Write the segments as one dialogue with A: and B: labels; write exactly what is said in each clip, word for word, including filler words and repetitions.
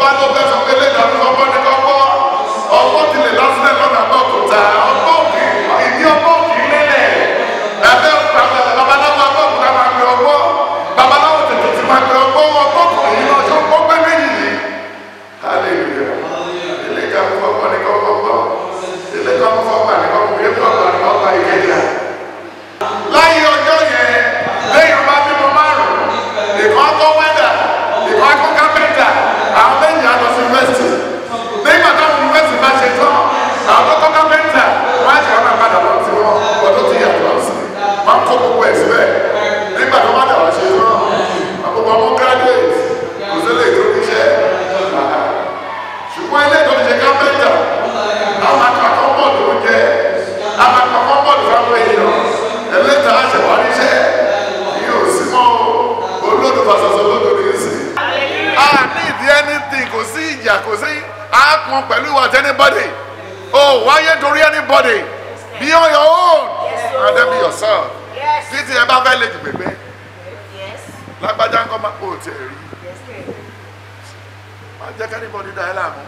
A: bá ló fẹ́ sọ pé lè dàbí ọgbọ́n ní kọ́kọ́ ọgbọ́n ti lè lásìlẹ̀ lọ́nà àbọ̀kúta ọgbọ́n òkè ìdí ọgbọ́n òkè lélẹ̀ ẹgbẹ́ babaláwo abọ́kúta máa gbé ọgbọ́n babaláwo tètè ti máa gbé ọgbọ́n ọgbọ́n kò yí lọ sí ọgbọ́n pé méjì yìí hallelujah ilé ká fún ọgbọ́n ní kọ́kọ́ gbọ́ ilé ká fún ọgbọ́n ní kọ́kọ́ yẹ fún ọgbọ́n ní ọgbọ́n ìkẹjà láyé ọjọ́ yẹn lẹ́yìn ọba bímọ márùn-ún ìkan tó wẹ́dà ìkan tó kápẹ́ntà àwọn méjì á lọ sí yunifásitì nígbà táwọn yunifásitì bá ṣe tán àwọn tó kọ́ kápẹ́ntà wọ́n á jẹ́ ọ̀nà padà lọ sí wọn ọdún tí yàtọ̀ sí wọ́n kó gbogbo ẹ̀ síbẹ̀ nígbà tó bá dà wá ṣe tán àbúkọ ọmọ graduate kò sí lè tó níṣẹ́ ṣùgbọ́n ilé tó ti ṣe kápẹ́ntà àwọn akọ̀kọ̀ bọ́ọ̀lù ló jẹ́ àwọn akọ̀kọ̀ bọ́ọ̀lù fáwọn èèyàn ẹlẹ́ta àṣẹwà níṣẹ́ yóò sí mọ́ olódò fàṣọṣọ lódò ní ìsìn. a ní ìdí anything kò sí ìjà kò sí àápọn pẹ̀lú ìwà tí anybody o wáyé torí anybody be on your own and then be yourself. títí ẹ bá fẹ́ lè jù pépé lágbájá ńkọ́ máa kó o tiẹ̀ rí máa jẹ́ kẹ́nìbọ̀dì dá ẹ láàmú.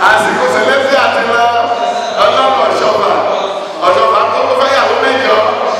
B: àsìkò sẹlẹ́sì àti lọ ọlọ́run ọ̀ṣọ́fà ọ̀ṣọ́fà tó fẹ́ yàwó mẹ́jọ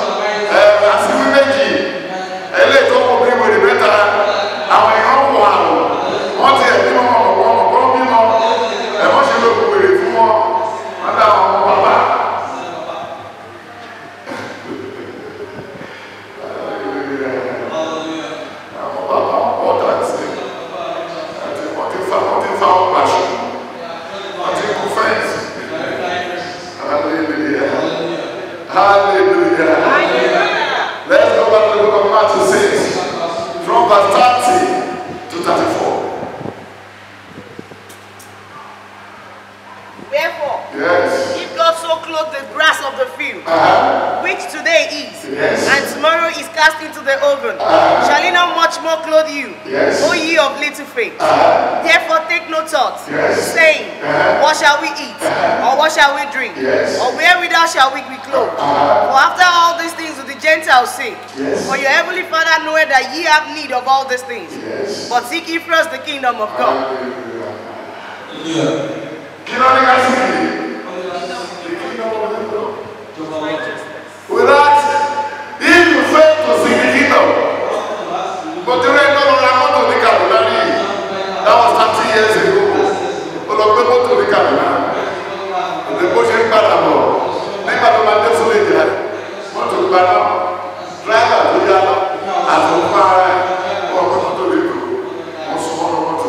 B: is,
A: Yes.
B: and tomorrow is cast into the oven.
A: Uh-huh.
B: Shall he not much more clothe you,
A: Yes.
B: O ye of little faith?
A: Uh-huh.
B: Therefore take no thought,
A: Yes.
B: saying,
A: Uh-huh.
B: what shall we eat,
A: Uh-huh.
B: or what shall we drink,
A: Yes.
B: or wherewithal shall we be clothed?
A: Uh-huh.
B: For after all these things do the Gentiles seek.
A: Yes.
B: For your heavenly Father knoweth that ye have need of all these things.
A: Yes.
B: But seek ye first the kingdom of God.
A: Hallelujah. Kí ló ní ká sí kìí? The kingdom of God. Without, if you fail to seek the kingdom, but the rest of the motor ní Kaduna ní, that was thirty years ago. Ó lọ gbé mọ́tò ní Kaduna. Òde bó ṣe ń padà bọ̀, nígbà tó máa dé sólè jẹ́, mọ́tò gba náà, dráìvà tó yá lọ, àti òkú ara ẹ̀, wọ́n gbé mọ́tò lè lò, wọ́n sún mọ́tò mọ́tò.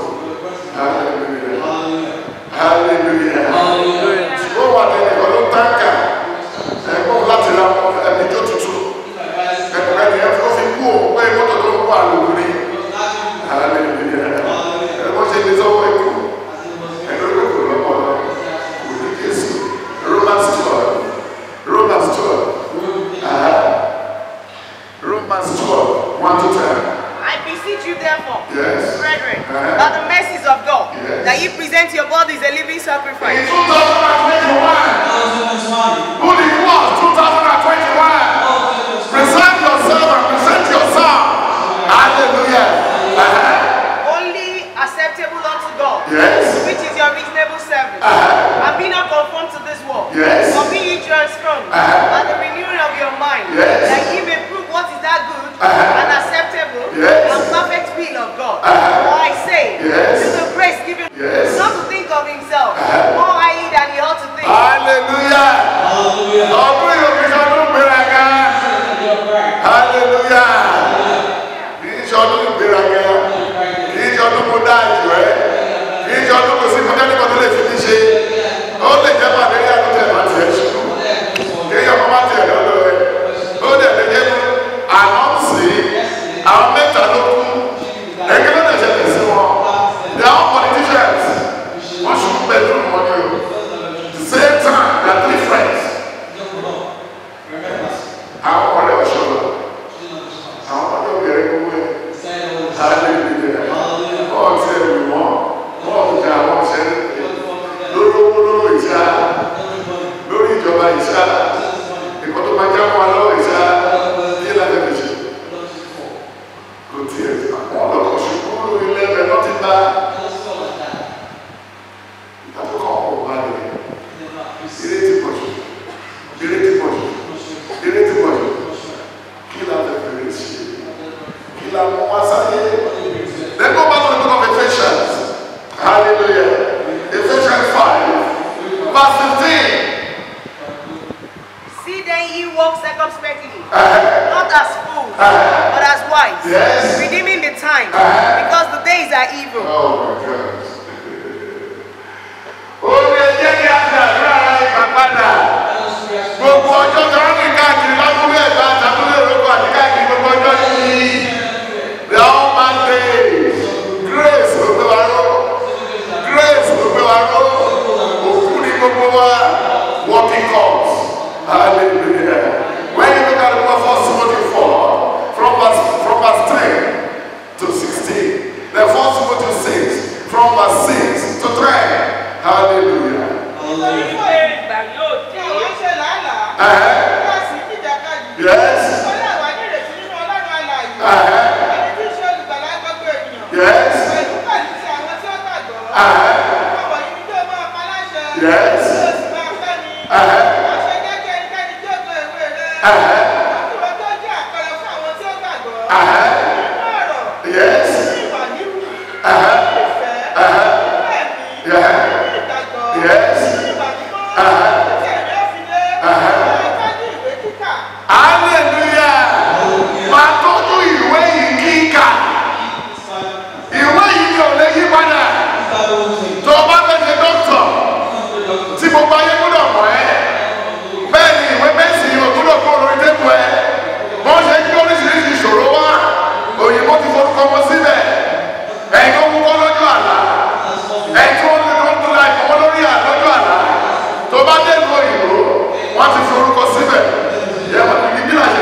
A: Hallelujah. Hallelujah. Ṣùgbọ́n wà ní ẹ̀kọ́ ló táǹkà ẹ̀kọ́ láti ra ẹ̀míjọ́ tuntun. Ẹ̀kọ́ ẹni ẹ̀ ó fi kú òun pé mọ́tò tó ń wà lóru ní. Hallelujah. Ẹ̀kọ́ ṣe lè sọ́wọ́ ẹ̀kú. Ẹ̀kọ́ ló kò lọ́pọ̀ lọ. Kò ní Jésù. Romans twelve. Romans twelve. Romans twelve. one to ten.
B: I beseech you therefore,
A: Yes.
B: brethren,
A: Uh-huh.
B: by the mercies of God,
A: Yes.
B: that ye present your bodies a living sacrifice.
A: In two thousand twenty-one, good it was, two thousand twenty-one, present yourself and present yourself. Hallelujah. Uh-huh.
B: Only acceptable unto God,
A: Yes.
B: which is your reasonable service.
A: Uh-huh.
B: And be not conformed to this world,
A: Yes.
B: but be ye transformed
A: Uh-huh.
B: by the renewing of your mind,
A: Yes.
B: that ye may prove what is that good
A: Uh-huh.
B: and acceptable
A: Yes.
B: and perfect will of God.
A: Uh-huh.
B: For I say,
A: Yes.
B: to the grace given,
A: Yes.
B: not to think of himself
A: Uh-huh.
B: more highly than he ought to think.
A: Hallelujah. Ọdún yóò fi ṣọdún gbéraga. Hallelujah. Kì í ṣọdún gbéraga. Kì í ṣọdún kó dá ìjọ ẹ. Kì í ṣọdún kò sí kọjá nípa tó lè fi ní ṣe. Ó lè jẹ́ pàdérí àdúgbò ẹ̀ máa tiẹ̀ ṣubú. Kéèyàn kan máa tiẹ̀ lọ́dọ̀ ẹ̀. Ó dẹ̀ lè jẹ́ ànọ́ọ̀sì àwọn mẹ́ta ló kú. Ẹgbẹ́ ló dẹ̀ ṣẹlẹ̀ sí wọn. They are all politicians. Wọ́n ṣubú pẹ̀lú wọn ni o. Same time, they are three friends. Àwọn ọ̀rẹ́ ọ̀ṣọ́lọ̀. Àwọn ọ̀rẹ́ obìnrin gbogbo ẹ̀. Hallelujah. Wọ́n ti ẹ̀rù wọn. Wọ́n ti àwọn ọ̀ṣẹ́ lórí owó lórí ìṣá. Lórí ìjọba ìṣá. Ìkọ́ tó máa jáwọ́ alọ́ ìṣá. Kí láti fi ṣe? Kò tiẹ̀ àwọn ọlọ́kọ̀ ṣùgbọ́n lórí ilé ẹ̀rẹ̀ náà ti bá. Ìtàkùkọ̀ ọ̀pọ̀ bá lè. Ilé ti pọ̀ jù. Ilé ti pọ̀ jù. Ilé ti pọ̀ jù. Kí la fẹ́ fẹ́rẹ̀ ṣe? Kí la mú wá sáyé? Then go back to the book of Ephesians. Hallelujah. Ephesians five, verse fifteen.
B: See then ye walk circumspectly,
A: Uh-huh.
B: not as fools,
A: Uh-huh.
B: but as wise,
A: Yes.
B: redeeming the time,
A: Uh-huh.
B: because the days are evil.
A: Oh my God. Ó lè jẹ́ kí a fi àdúrà ara ìgbà padà. Gbogbo ọjọ́ tó ń rìn káàkiri lábúlé ẹ̀gbá àtàkùnlé òrókò àti káàkiri gbogbo ọjọ́ yìí. The all man days. Grace ló gbé wa ró. Grace ló gbé wa ró. Òkú ni gbogbo wa. Working calls. Hallelujah. When you look at the book of First Timothy four, from verse, from verse three to sixteen, then First Timothy six, from verse six to ten. Hallelujah. Uh-huh. Yes. Uh-huh. Yes. Uh-huh. Yes. Uh-huh. Uh-huh. Uh-huh. Yes. Uh-huh. Uh-huh. Yeah. Yes. Uh-huh. Uh-huh. Hallelujah. Máa tọ́jú ìwé yìí kíkà. Ìwé yìí ni ò lè yí padà. Tó o bá fẹ́ ṣe dọ́kítọ̀, tí gbogbo ayé gbọ́dọ̀ mọ̀ ẹ́. Bẹ́ẹ̀ ni ìwé mẹ́sìn ò gbọ́dọ̀ kó lórí tébù ẹ. Wọ́n ṣe gbé oríṣiríṣi ìṣòro wá. Òyìnbó ti forúkọ wọn síbẹ̀. Ẹ̀yin tó mú kọ́ lójú àlá. Ẹ̀yin tó ń tó la ìfọwọ́ lórí àlọ́jú àlá. Tó bá dé ìlú òyìnbó, wọ́n ti forúkọ síbẹ̀. Ìyá ìbílẹ̀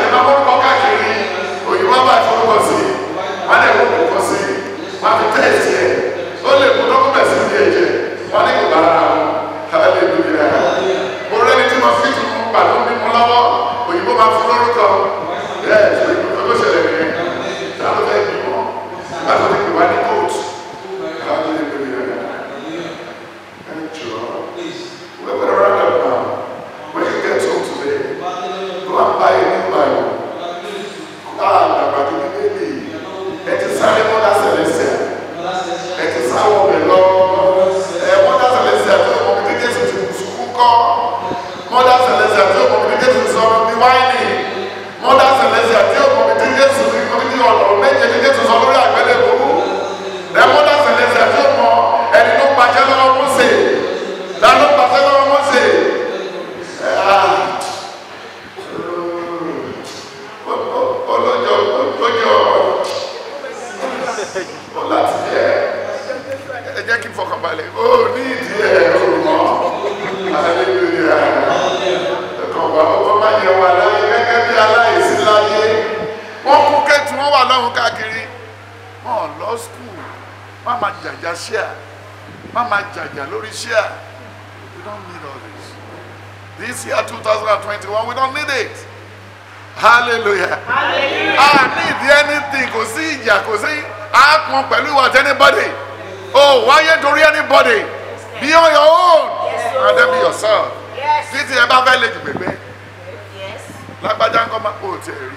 A: balẹ̀ ó ní ìdí ẹ̀ ọ̀rọ̀ hallelujah ẹ̀kọ́ wa ọkọ̀ máa yẹ wà láyé gẹ́gẹ́ bí aláìsí láyé wọ́n kú kẹ́tù wọ́n wà lọ́hùn káàkiri wọ́n lọ skul má máa jàjà ṣíà má máa jàjà lórí ṣíà we don't need all this this year two thousand twenty-one we don't need it hallelujah ah need anything kò sí ìjà kò sí àápọn pẹ̀lú ìwà tí anybody oh wáyé torí anybody be on your own and then be yourself títí ẹ bá fẹ́ lè jù gbẹgbẹ lágbájá ńkọ́ máa kó o tiẹ̀ rí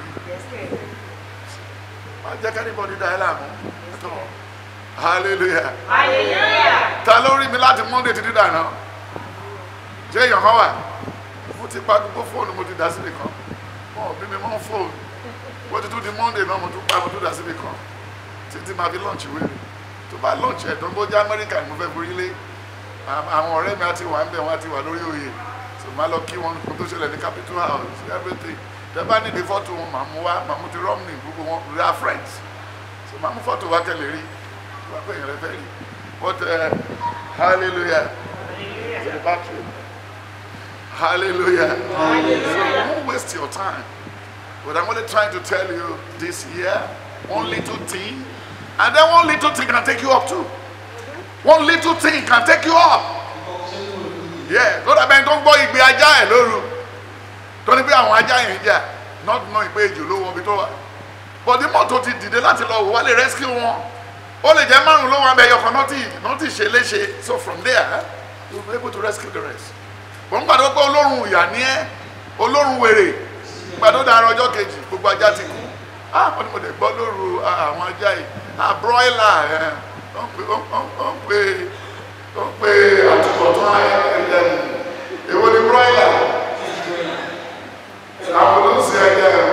A: má jẹ́ kí anybody dá ẹ láàmú hallelujah ta ló rí mi láti monday títí dáná ṣé èèyàn kan wà mo ti pa gbogbo fóònù mo ti dá síbi kan wọn ò bí mi mọ́ fóònù wọ́n ti tún di monday náà mo tún pa mo tún dá síbi kan títí máa fi lunch wéèrè tó bá lunch ẹ̀ tó ń bójú amẹ́ríkà ni mo fẹ́ forí lé àwọn ọ̀rẹ́ mi àti wà ń bẹ̀ wọ́n àti wà lórí oyè so máa lọ kí wọn kó tó ṣẹlẹ̀ ní capital house everything tẹ bá nídìí fọ́tò wọn màá mú wá màá mú ti romney gbogbo wọn rí our friends so màá mú fọ́tò wá kẹlẹ̀ rí wá pé èèyàn rẹ fẹ́ rí but uh, hallelujah to the battery hallelujah so don't waste your time but I'm only trying to tell you this year one little thing and then one little thing can take you up too one little thing can take you up yeah lọ́dà bẹ́ẹ̀ tó ń gbọ́ ìgbé ajá ẹ̀ lóru tó ní pé àwọn ajá yẹn jà not know ìpé èjò ló wọ́n bí tó wà but the mọ́tò ti dìde láti lọ wò wá lè rescue wọn ó lè jẹ́ márùn ló wọn abẹ́ yọkàn náà tí náà tí ṣe léṣe so from there you will be able to rescue the rest wọ́n gbàdọ́ pé olórun ìyà ní ẹ́ olórun wèrè gbàdọ́ dára ọjọ́ kejì gbogbo ajá ti kú ah wọ́n ní mo lè gbọ́ lóru àwọn ajá yìí ah broiler ẹ̀ ó ń pè ó ń pè ó ń pè àtúbọ̀tán ẹ̀ẹ́dẹ̀mù èwo ni broiler àwọn ló ń ṣe ẹ̀jẹ̀ ẹ̀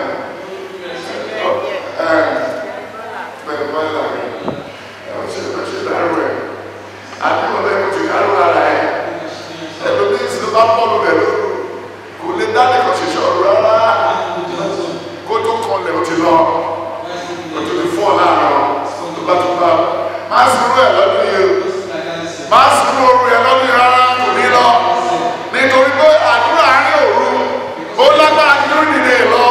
A: bẹ̀rẹ̀ broiler ẹ̀ ó ṣe ó ṣe dárò ẹ̀ àdúgbò bẹ́ẹ̀ kò ti dárò ara ẹ̀ ẹ̀lómi ìṣẹ́ bá bọ́ọ̀lù rẹ̀ lóru kò lè dá nìkan ṣiṣẹ́ ọ̀rọ̀ rárá kó tó kanlẹ̀ ó ti lọ ó ti lè fọ́ láàárọ̀ tó bá tó bá máa sùúrù ẹ̀ lọ́dún yìí o máa sùúrù oru ẹ̀ lọ́dún yìí rárá kò ní lọ nítorí pé àdúrà àárín òru ó lágbára nínú ìdílé lọ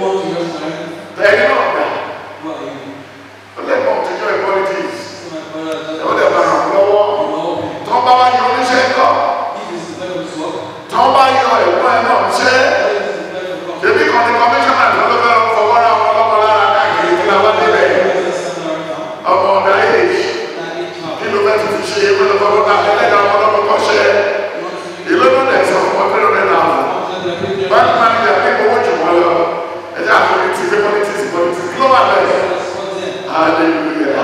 A: Ẹni náà dà. Ó lẹ́gbọ̀n tó jọ ìpọ́lítìs. Ó lè bá ràn lọ́wọ́. Tọ́ bá wá yọ oníṣẹ́ kọ́. Tọ́ bá yọ ẹ̀gbọ́n ẹ̀ náà ṣẹ́. Ṣébí kan ní kọmíṣánná tó ló fẹ́ fọwọ́ ra wọn lọ́wọ́ lára káàkiri kí la wá débẹ̀. Ọmọ ọ̀dà èjì. Kí ló fẹ́ ti fi ṣe ewé lọ́wọ́ lọ́wọ́ ẹlẹ́dàá wọn lọ́wọ́ kọ́ ṣẹ́. Ìlú ló dẹ̀ sọ fún ọdún rẹ̀ náà. Báńkì máa ń yà ní owó jù wọ́n lọ. Ẹ̀jẹ̀ àfọwọ́ ti fi politics politics kí ló wà bẹ́ẹ̀. Hallelujah.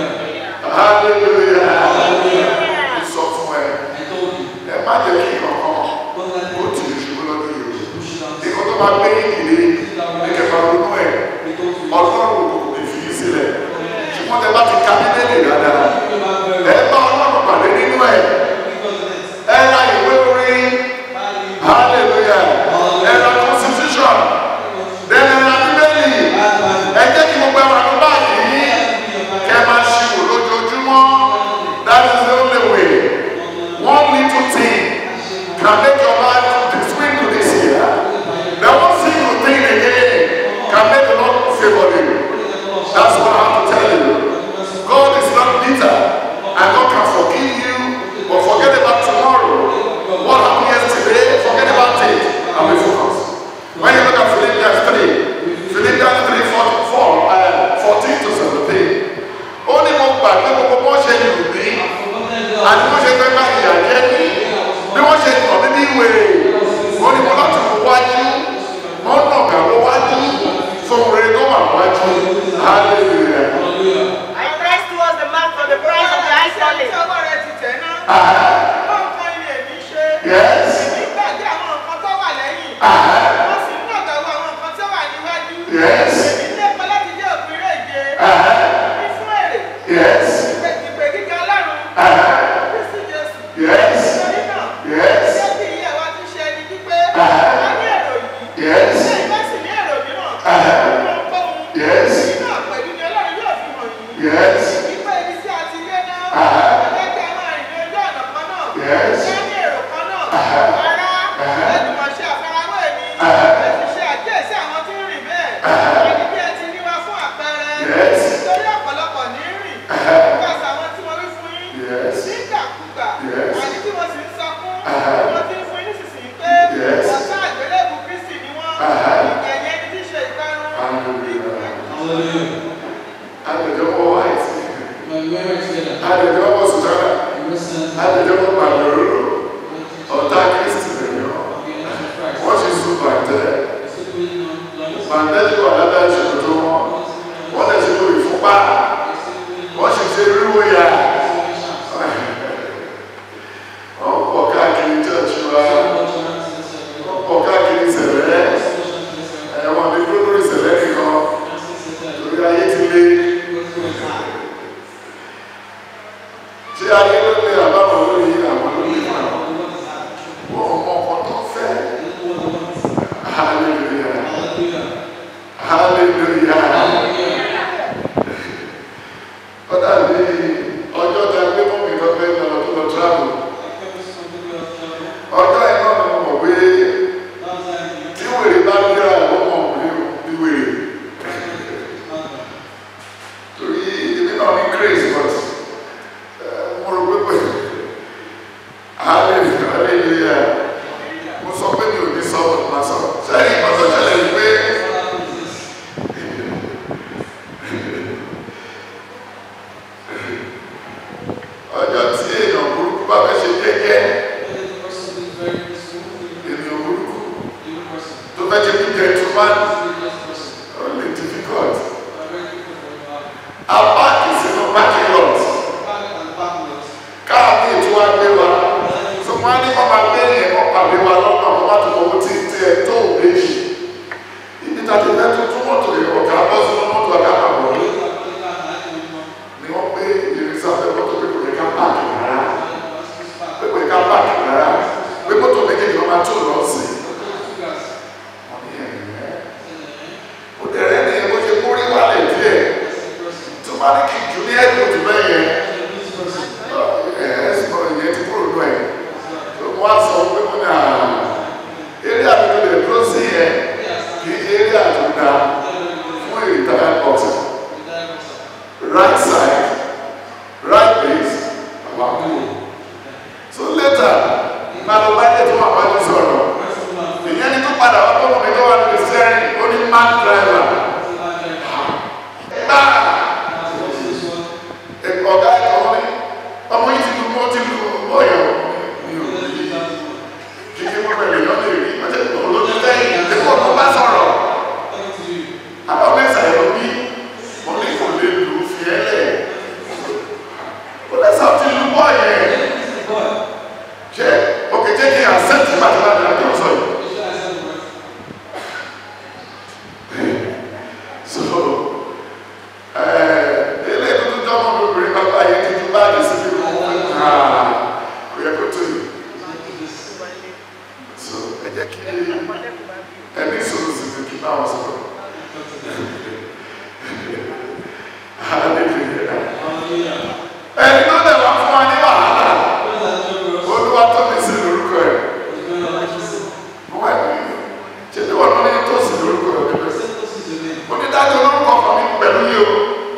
A: Hallelujah. Sọ fún ẹ. Ẹ má jẹ́ kí kankan ó ti lè ṣubú lọ́dún yìí. Ìkọ́ tó máa gbé ìdílé ẹ̀kẹ́fà ronú ẹ̀. Ọlọ́run kò lè fi sílẹ̀. Ṣùgbọ́n tẹ bá ti ka bíbélì dáadáa. Ẹ bá Ọlọ́run pàdé nínú ẹ̀. Ẹ ra ìwé orin. Hallelujah. Ẹ ra constitution. Then ẹ ra bíbélì. Ẹ jẹ́ kí gbogbo ẹwà ló báyìí. Kẹ máa ṣíwò lójoojúmọ́. That is the only way. One little thing can make your life swing to this year. The one single thing again can make the Lord favor you. That's what I have to tell you. God is not bitter, and God can forgive you, but forget about tomorrow. What happened yesterday, forget about it, and be focused. When you look at Philippians three, Philippians three, four, four, uh, fourteen to seventeen, only one back, no more shame you be, and no shame by my journey, no more shame for me way, only one to watch you, one not go watch you, so we go and watch you. Hallelujah.
B: I press towards the mark for the prize of the high calling.
A: Yes. Yes. Yes. Yes. Yes. Yes. Yes. Yes. Eré àdúgbò lè dúró sí ẹ̀ kí eré àdúgbò man driver. Ah! Ọ̀gá ẹ̀kọ́ ni ọmọ yìí ti lu mọ́ ti lu ọ̀yọ́ mi ò rí kíkí wọ́n bẹ̀rẹ̀ yọ́ lè rí ọjọ́ ìgbọ̀n lójú lẹ́yìn ìdíkọ̀ tó bá sọ̀rọ̀. Àwọn mẹ́sà ẹ̀rọ bí wọ́n ní kò lè lù ú fi ẹ́lẹ̀. Ó lẹ́sà ti lu bọ́ yẹn. Ṣé òkè jẹ́ kí àṣẹ́tì bá ti bá dàgbà tó sọ yìí? So, ilé tuntun jọ ọmọ obìnrin bàbá yẹn tuntun bá lè sí ibi wọn kò yẹ kó tó yìí. So, ẹ jẹ́ kí ẹni sọ̀rọ̀ sí mi kí báwọn sọ̀rọ̀. Ẹni tó dẹ̀ wá fún wa ní wàhálà, olúwa tó mi sí lórúkọ ẹ̀. Wọ́n ṣe tí wọ́n ní tó sí lórúkọ ẹ̀. Onídàájọ́ olórúkọ kan mi pẹ̀lú yìí o.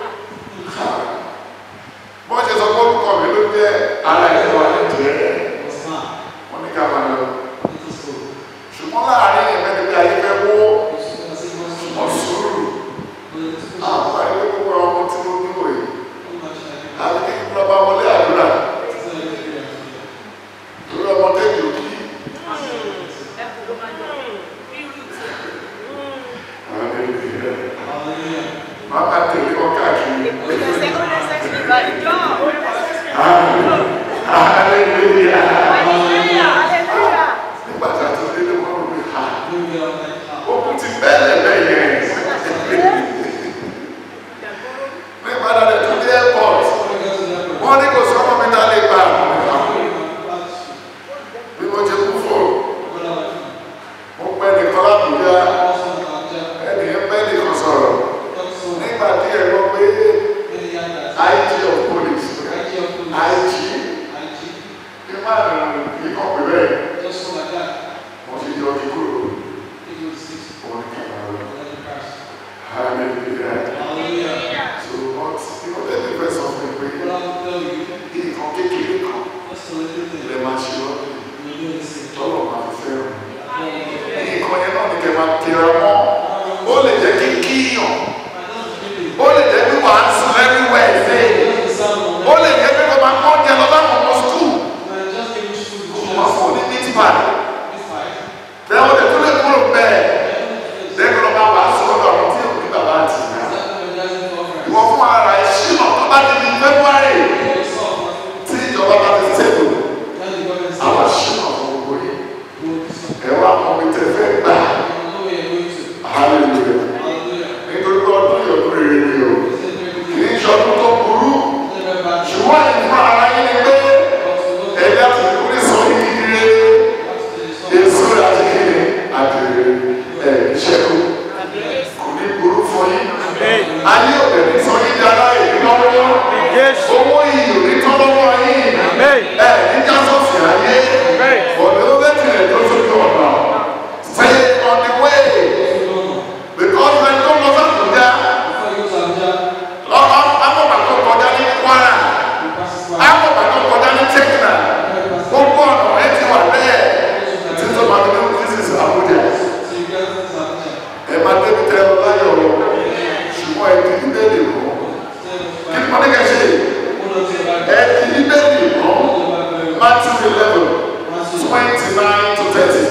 A: Bọ́n ṣe sọ pé orúkọ mi ló jẹ́ ara ìjọba ẹ̀jẹ̀. Wọ́n ní ká máa lọ. Ṣùgbọ́n láàárín ẹ̀mẹ́ni bí ayé fẹ́ wó ọ̀ṣùrù. Àwọn àìwé gbogbo ọmọ tí mo ní òye. Àbí kí n lọ́ba wọlé àdúrà. Lórí ọmọdé yìí kí. Mama tẹ̀lé wọn káàkiri. Hallelujah. Nígbà tí a ti dé lé wọn lórí ha. Okùn ti bẹ́ẹ̀lẹ̀ bẹ́yẹn. Nígbà tí a ti dé airport. Wọ́n ní kò sí ọmọ mi náà lè gbà. Bí mo jẹ kú fò. Mo pẹ́ nìkan lábùjá. Ẹnì yẹn pẹ́ nìkan sọ̀rọ̀. Nígbà tí ẹ gbọ́ pé I G of police, I G, ní máa nà ní ọ̀pẹ bẹ́ẹ̀, wọ́n ti yọ ọdún kúrò, wọ́n ní kàkà lọ. Hallelujah. So what, you know, let me first of all pray, nǹkan kékeré kan lè máa ṣe lọ́dún, tọ́lọ̀ máa fi fẹ́ràn. Nǹkan yẹn náà ní kẹ́ máa tẹ̀ra mọ́, ó lè jẹ́ kí kíyàn. Ó lè jẹ́ bí wàá sùn everywhere ṣe. Ó lè jẹ́ bí wọ́n máa kọ́ ní ẹlọ́dọ̀ àwọn ọmọ skul. Kò máa fún ní meat pie. Bẹ́ẹ̀ ó lè tún lè kúrò bẹ́ẹ̀. Lẹ́yìn lọ́ba wàá sùn lọ́dọ̀ àwọn tí òbí bàbá àti ìyá. Ìwọ fún ara ẹ̀ ṣìnà tó bá ti di February. Tí ìjọba bá ti ṣètò. Àwọn ṣìnà fún gbogbo yìí. Ẹ wá mọ mi tẹ fẹ́ gbà. Hallelujah. Nítorí pé ọdún yóò tó rere ni o. Kì í ṣọdún tó burú. Ṣùgbọ́n ìfún ara yín ni pé ẹ̀dá ti kú ní sọ yìí kiri. Èso rẹ̀ àti kiri àdèrè ẹ̀ ìṣẹ́kù. Kò ní burú fún yín. Ayé òde ní sọ yín di aláyè lọ́wọ́. Owó yìí ò ní tán lọ́wọ́ yín. Ẹ ní jásọ̀sì ayé. Ọ̀dọ́ ló bẹ́ẹ̀ tilẹ̀ tó sójú ọ̀nà. Stay on the way. Because when you go to Abuja, I'm about to go down in Kwara. I'm about to go down in Chekna. Go on, wait till I'm there. This is about to do. This is Abuja. And my David tell you, she won't be ready. Keep on the say. And he ready. Matthew eleven, twenty-nine to thirty.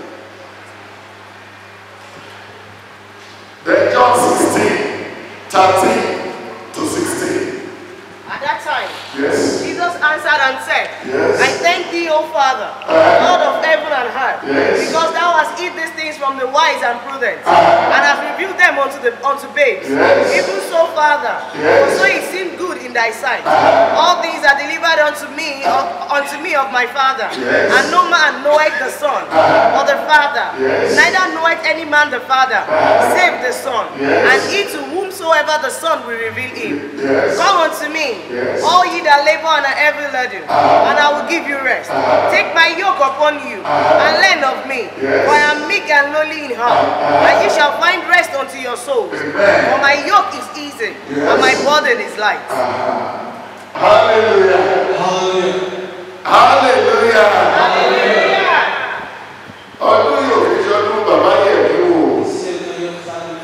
A: Then John sixteen, thirteen to sixteen.
B: At that time,
A: Yes.
B: Jesus answered and said,
A: Yes.
B: I thank thee, O Father,
A: Uh-huh.
B: Lord of heaven and earth,
A: Yes.
B: because thou hast hid these things from the wise and prudent,
A: Uh-huh.
B: and hast revealed them unto the unto babes.
A: Yes.
B: Even so, Father,
A: Yes.
B: so it seemed good in thy sight.
A: Uh-huh.
B: All things are delivered unto me, of, unto me of my Father.
A: Yes.
B: And no man knoweth the Son,
A: Uh-huh.
B: or the Father,
A: Yes.
B: neither knoweth any man the Father,
A: Uh-huh.
B: save the Son,
A: Yes.
B: and he to whomsoever the Son will reveal him.
A: Yes.
B: Come unto me,
A: Yes.
B: all ye that labor and are heavy laden,
A: Uh-huh.
B: and I will give you rest.
A: Uh-huh.
B: Take my yoke upon you,
A: Uh-huh.
B: and learn of me,
A: Yes.
B: for I am meek and lowly in heart,
A: Uh-huh.
B: and ye shall find rest unto your souls.
A: Amen.
B: For my yoke is easy,
A: Yes.
B: and my burden is light.
A: Uh-huh. Hallelujah. Hallelujah. Hallelujah.
B: Hallelujah.
A: Ọdún yóò fi ṣọdún bàbá yẹ̀ mí wò.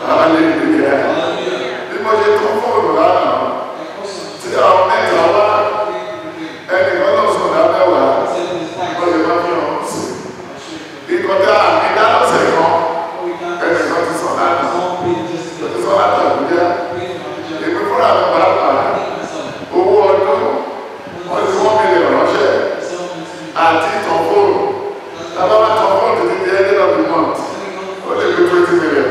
A: Hallelujah. Bí mo ṣe tó fóònù lánàá, tí àwọn mẹ́ta wá, ẹnì kan lọ sùn lábẹ́wàá, wọ́n lè má fi hàn sí. Ìkọjá àmìdá lọ́sẹ̀ kan, ẹnì kan ti sọ lánàá, ó ti sọ lánàá Àbújá. Èmi fúnra mi pàápàá, owó ọdún, wọ́n ti wọ́n mílíọ̀nù ránṣẹ́, àti ìtàn fóònù. Tábà bá tàn fóònù títí di end of the month, ó lè fi twenty million.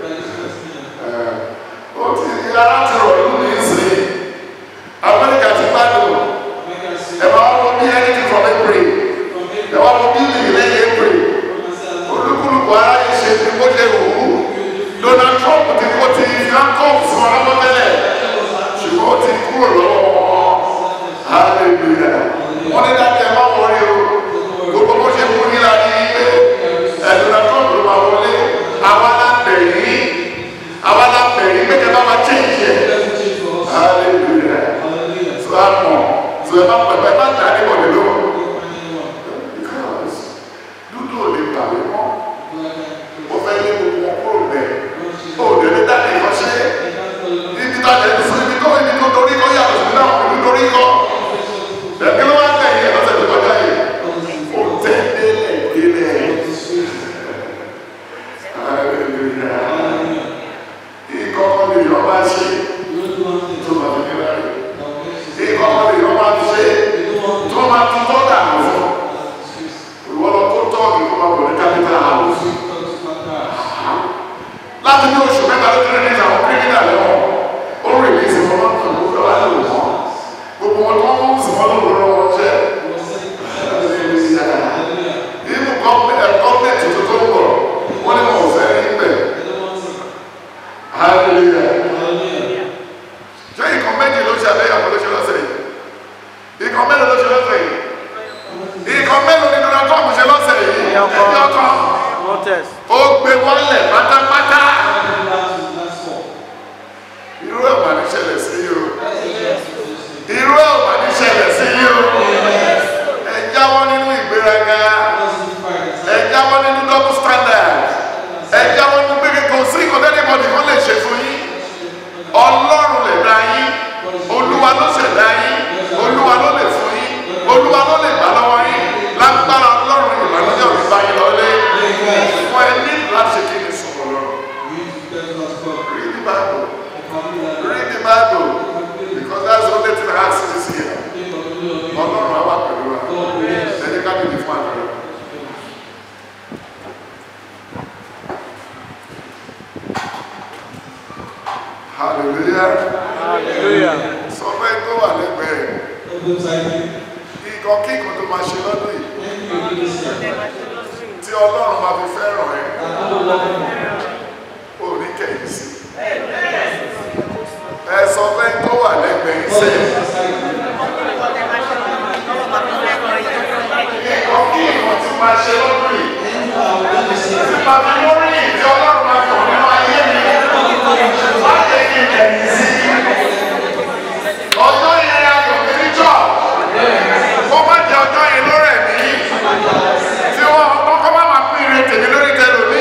A: Ó ti di ara ti rọ̀ lù ní ìsìn. Amẹ́ríkà ti gbádùn. Ẹ máa wọ bí anything from April. Ẹ wá wọ bí ìdílé lẹ́yìn April. Olúkúlùkù ara yìí ṣe ti kó ṣe wù ú. Donald Trump ti kó ti handcuffs wọn lọ́wọ́ tẹ́lẹ̀. Ṣùgbọ́n ó ti kúrò lọ́wọ́ wọn. Hallelujah. Wọ́n ní dájú ẹ máa wọrí o. Gbogbo bó ṣe mú nílá ní ilé. Ẹ Donald Trump ló máa wọlé. Àwa la bẹ̀ yín. Àwa la bẹ̀ yín pé kẹ́ bá wa change ẹ̀. Hallelujah. So a mọ̀. So ẹ má pẹ̀lú ẹ má dà ní wọlé lọ. Because dúdú ò lè gbàgbé mọ́. Ó fẹ́ lé gbogbo wọn kúrò bẹ̀. Ó lè lé dáná ìkọ́ṣẹ́. Ibi tá a lè sọ ibi tó ibi tó dorí kọ́ yàtọ̀ sí náà ibi dorí kọ́. Ẹ̀kí ló wá tẹ̀ yẹn lọ́sẹ̀ tó kọjá yìí. Ó tẹ̀ délẹ̀ délẹ̀. Hallelujah. Ìkọ́kọ́ lè yọ máa ṣe tó máa fi nílá rẹ̀. Ìkọ́kọ́ lè yọ máa ṣe tó máa tún tọ́ dànù fún. Ìwọ́lọ́ tó tọ́ọ̀gì kó máa bọ̀ ní capital house. Láti ní oṣù mẹ́ta ló tẹ́lẹ̀ ní àwọn kírímìnà lẹ́wọ̀n. Ó rìn ní ìsìn wọn lọ́tọ̀ ló fẹ́ wá lò wọ́n. Gbogbo wọn tó wọ́n mú sí wọn lọ́wọ́ lọ́wọ́ jẹ́. Nínú gọ́ọ̀mẹ̀ntì tó tó ń bọ̀, wọ́n ní wọn ò fẹ́ rí bẹ̀. Hallelujah. Ṣé ìkan méjì ló ṣe àbẹ́yàwó ló ṣe lọ́sẹ̀ yìí? Ìkan mélòó ló ṣe lọ́sẹ̀ yìí? Ìkan mélòó ni Donald Trump ṣe lọ́sẹ̀ yìí? Ẹ̀yọ́ kan. Ó gbé wọlé pátápátá. Irú ẹ̀ wà ní ṣẹlẹ̀ sí yìí o. Irú ẹ̀ wà ní ṣẹlẹ̀ sí yìí o. Ẹ jáwọ́ nínú ìgbéraga. Ẹ jáwọ́ nínú double standard. Ẹ jáwọ́ nínú pé kò sí ìkọ́tẹ́ níbọ̀dì kan lè ṣe fún yín. Ọlọ́run lè dá yín. Olúwa ló ṣẹ̀dá yín. Olúwa ló lè fún yín. Olúwa ló lè gbà lọ́wọ́ yín. Lágbára Ọlọ́run ìbànújẹ́ òní bá yín lọ́lé. Fún ẹ ní láti ṣe kí ni sọ̀rọ̀ lọ. Read the Bible. Read the Bible. Because that's the only thing I have this year. Ọlọ́run á wà pẹ̀lú wa. Ẹni ká bí ní fún àdúrà. Hallelujah. Hallelujah. Sọ fẹ́ tó wà lẹ́gbẹ̀ẹ́. Ìkan kíkan tó máa ṣe lọ́dún yìí. Tí Ọlọ́run máa fi fẹ́ràn ẹ. Ó ní kẹ̀yìn sí. Ẹ sọ fẹ́ tó wà lẹ́gbẹ̀ẹ́ iṣẹ́. Ìkan kíkan tí máa ṣe lọ́dún yìí. Tí máa fi lórí ìdí Ọlọ́run máa fi hàn nínú ayé mi. Má jẹ́ kí n kẹ̀yìn sí. Ọjọ́ yẹn ayọ̀ mi ní jọ̀. Kó má jẹ ọjọ́ yẹn lórí ẹ̀mí. Tí wọ́n kọ́kọ́ má máa pín ire tèmi lórí tẹlòmí.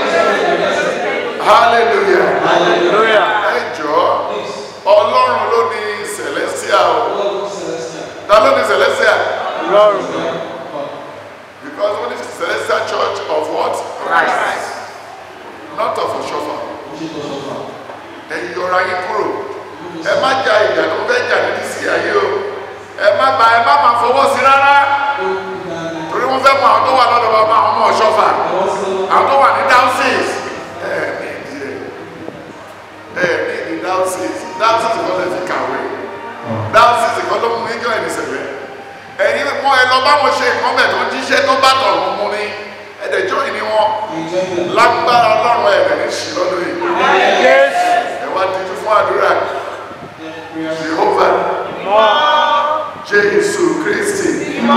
A: Hallelujah. Hallelujah. Ẹ jọ̀ọ́, Ọlọ́run ló ní Celestial o. Ta ló ní Celestial? Ọlọ́run. Because what is Celestial Church of what? Christ. Not of Oshofa. Ẹ yọra yín kúrò. Ẹ má jà ìjà tó fẹ́ jà ní dísì ayé o. Ẹ má ba ẹ má máa fọwọ́ sí rárá. Torí wọ́n fẹ́ mọ àwọn tó wà lọ́dọ̀ bàbá àwọn ọmọ Ọ̀ṣọ́fà. Àwọn tó wà ní Dowses. Ẹ ní ìdí ẹ̀. Ẹ ní ìdí Dowses. Dowses kọ́ lè fi kàwé. Dowses kọ́ ló mú níjọ́ ẹ̀ ní sẹ̀fẹ̀. Ẹ̀yin mọ ẹ lọ bá wọn ṣe nǹkan bẹ̀ tó jíṣẹ́ tó bá tọ̀ wọn mú ní. Ẹ̀dẹ̀jọ́ ìní wọn. Lágbára Ọlọ́run ẹ̀rẹ̀ ní ṣì lọ́dún yìí. Ẹ wá díjú fún àdúrà. Jehovah. Jésù Kristi.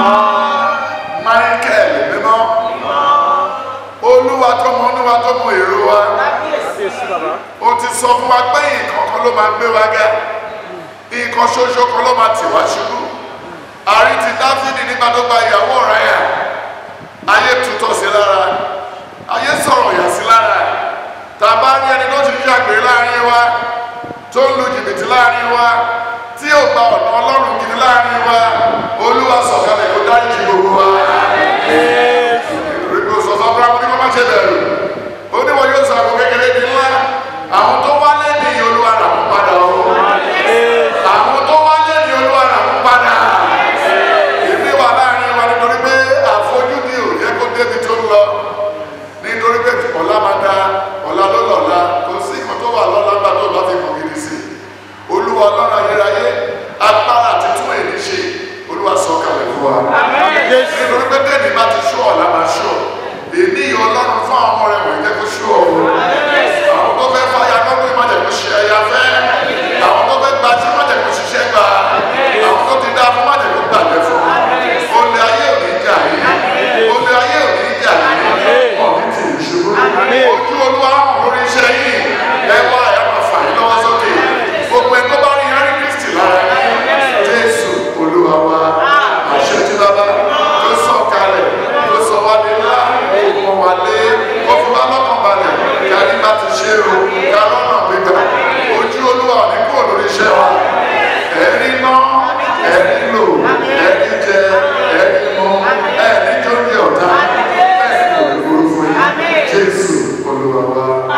A: Michael mímọ́. Olúwa tó mọ Olúwa tó mọ èrò wa. O ti sọ fún wa pé nǹkan kan ló máa gbé wa ga. Nǹkan ṣoṣo kan ló máa tì wá ṣubú. Àrí ti Dáfídì nígbà tó gba ìyàwó ọ̀rẹ́ yà. Ayé tutọ́ sí lára. Ayé sọ̀rọ̀ yà sí lára. tàbá ní ẹni tó ti ń ṣàgbèrè láàrin wa tó ń lu jìbìtì láàrin wa tí ò gba ọ̀nà ọlọ́run gidi láàrin wa olúwa sọ̀kalẹ̀ kó dáríjì gbogbo wa. ìrìnkò sọ̀sọ̀ fúnra ní kó má ṣe bẹ̀rù ó ní wọn yóò sọ àgbo kékeré di ńlá àwọn tó wá lẹ́ni olúwa rà mú padà o àwọn tó wá lẹ́ni olúwa rà mú padà ìbí wà láàrin wa nítorí pé àfojúdi ò yẹ kó débi tó ń lọ nítorí pé ọ̀la máa da ọ̀la ló lọ̀la kò sí ìmọ̀ tó wà lọ́la bá tó bá ti kàn gidi sí i olúwa ọlọ́run ayérayé agbára títún èdè ṣe olúwa sọ kalẹ̀ fún wa nítorí pé tẹ́ẹ̀nì bá ti ṣú ọ̀la máa ṣú ọ̀ èmi yìí ọlọ́run fún àwọn ọmọ rẹ̀ wọ̀nyí jẹ́ kó ṣú ọ̀ àwọn tó fẹ́ fáyà lọ́gbọ́n ìmọ̀jẹ̀ kó ṣe ẹ̀yà fẹ́ àwọn tó fẹ́ gbajú ìmọ̀jẹ̀ kó ṣiṣẹ́ gbà àwọn tó ti dá fún ìmọ̀jẹ̀ kó gbàgbé fún olè ayé ò ní jà yìí olè ayé ò ní jà yìí ọ̀ní tì í ṣubú ojú olúwa lórí iṣẹ́ yìí ẹwà ẹ̀ máa fà yín lọ́wọ́ sókè gbogbo ẹ̀ tó bá rí yẹn rí kristi lára jésù olúwa wa àṣẹ tí bàbá tó sọ kalẹ̀ tó sọ wá ní ńlá òkun wà lé òfin bá lọ́kàn balẹ̀ kárí bá ti ṣe o ká lọ́nà gbígbà ojú olúwa ní kúrò lórí iṣẹ́ wa ẹ̀rí ná ẹ̀rí lò ẹ̀rí jẹ ẹ̀rí mu ẹ̀rí tó ní ọ̀tá ẹ̀rí kò ní burú fún yín jésù olúwa wa.